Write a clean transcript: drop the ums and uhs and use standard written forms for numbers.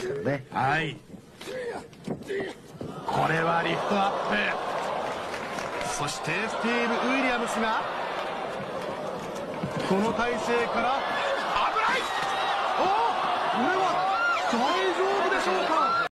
からね。 はい、これはリフトアップ。そしてスティーブ・ウィリアムスがこの体勢から